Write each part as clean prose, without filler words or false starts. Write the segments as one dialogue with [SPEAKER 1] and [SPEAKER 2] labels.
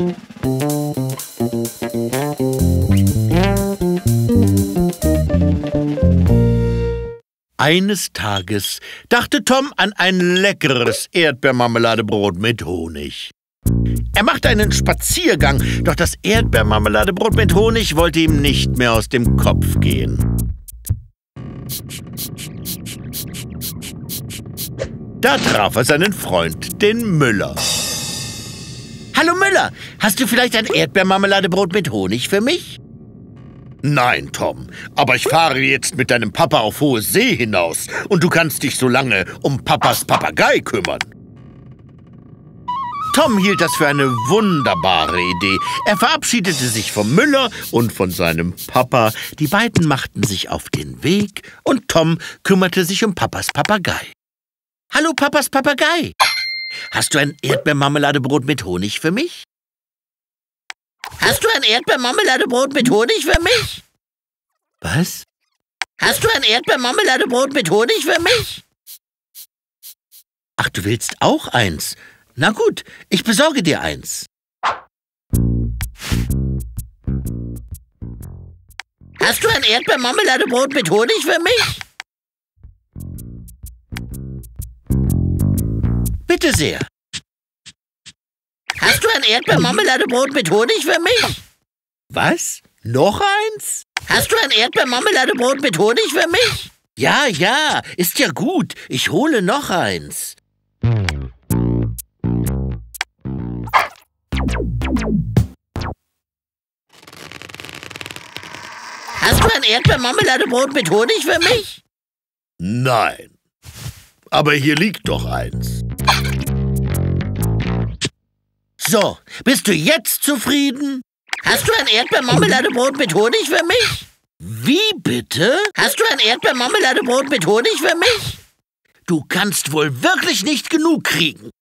[SPEAKER 1] Eines Tages dachte Tom an ein leckeres Erdbeermarmeladebrot mit Honig. Er machte einen Spaziergang, doch das Erdbeermarmeladebrot mit Honig wollte ihm nicht mehr aus dem Kopf gehen. Da traf er seinen Freund, den Müller. »Hallo Müller, hast du vielleicht ein Erdbeermarmeladebrot mit Honig für mich?« »Nein, Tom, aber ich fahre jetzt mit deinem Papa auf hohe See hinaus und du kannst dich so lange um Papas Papagei kümmern.« Tom hielt das für eine wunderbare Idee. Er verabschiedete sich vom Müller und von seinem Papa. Die beiden machten sich auf den Weg und Tom kümmerte sich um Papas Papagei. »Hallo, Papas Papagei. Hast du ein Erdbeermarmeladebrot mit Honig für mich?« »Hast du ein Erdbeermarmeladebrot mit Honig für mich?« »Was?« »Hast du ein Erdbeermarmeladebrot mit Honig für mich?« »Ach, du willst auch eins? Na gut, ich besorge dir eins.« »Hast du ein Erdbeermarmeladebrot mit Honig für mich?« »Bitte sehr.« »Hast du ein Erdbeermarmeladebrot mit Honig für mich?« »Was? Noch eins?« »Hast du ein Erdbeermarmeladebrot mit Honig für mich?« »Ja, ja, ist ja gut. Ich hole noch eins.« »Hast du ein Erdbeermarmeladebrot mit Honig für mich?« »Nein. Aber hier liegt doch eins.« »So, bist du jetzt zufrieden? Hast du ein Erdbeermarmeladebrot mit Honig für mich?« »Wie bitte? Hast du ein Erdbeermarmeladebrot mit Honig für mich?« »Du kannst wohl wirklich nicht genug kriegen.«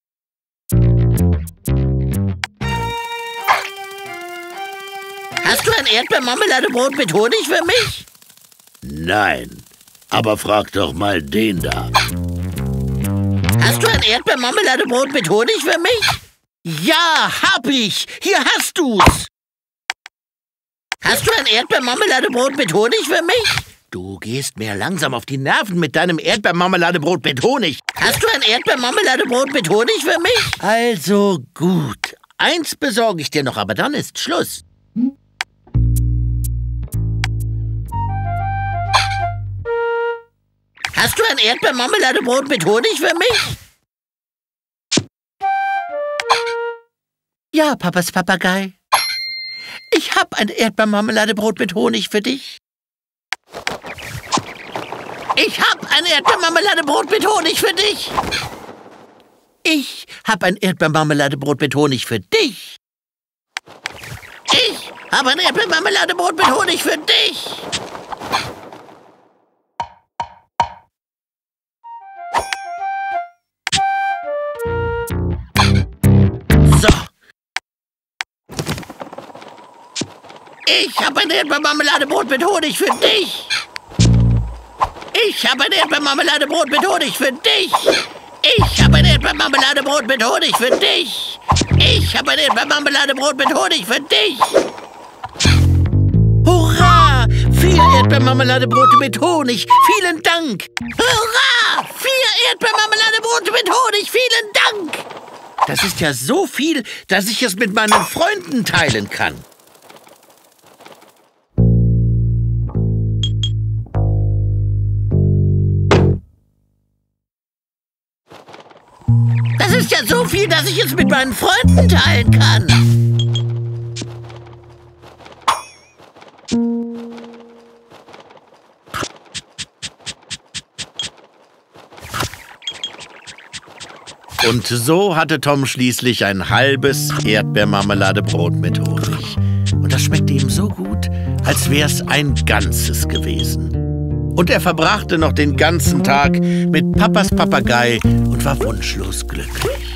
[SPEAKER 1] »Hast du ein Erdbeermarmeladebrot mit Honig für mich?« »Nein, aber frag doch mal den da.« »Hast du ein Erdbeermarmeladebrot mit Honig für mich?« »Ja, hab ich! Hier hast du's!« »Hast du ein Erdbeermarmeladebrot mit Honig für mich?« »Du gehst mir langsam auf die Nerven mit deinem Erdbeermarmeladebrot mit Honig.« »Hast du ein Erdbeermarmeladebrot mit Honig für mich?« »Also gut. Eins besorge ich dir noch, aber dann ist Schluss.« »Hast du ein Erdbeermarmeladebrot mit Honig für mich?« »Ja, Papas Papagei. Ich hab ein Erdbeermarmeladebrot mit Honig für dich.« »Ich hab ein Erdbeermarmeladebrot mit Honig für dich.« »Ich hab ein Erdbeermarmeladebrot mit Honig für dich.« »Ich hab ein Erdbeermarmeladebrot mit Honig für dich.« So. Ich habe ein Erdbeermarmeladebrot mit Honig für dich. Ich habe ein Erdbeermarmeladebrot mit Honig für dich. Ich habe ein Erdbeermarmeladebrot mit Honig für dich. Ich habe ein Erdbeermarmeladebrot mit Honig für dich. Hurra! 4 Erdbeermarmeladebrote mit Honig. Vielen Dank. Hurra! 4 Erdbeermarmeladebrote mit Honig. Vielen Dank. Das ist ja so viel, dass ich es mit meinen Freunden teilen kann. Das ist ja so viel, dass ich es mit meinen Freunden teilen kann. Und so hatte Tom schließlich ein halbes Erdbeermarmeladebrot mit Honig. Und das schmeckte ihm so gut, als wär's ein ganzes gewesen. Und er verbrachte noch den ganzen Tag mit Papas Papagei und war wunschlos glücklich.